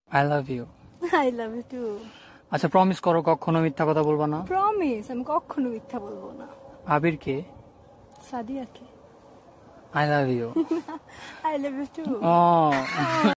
I love you. I love you too. আচ্ছা promise করো কখনো মিথ্যা কথা বলবা না। প্রমিস, আমি কখনো মিথ্যা বলবো না। আবিরকে সাদিয়াকে I love you. I love you too. O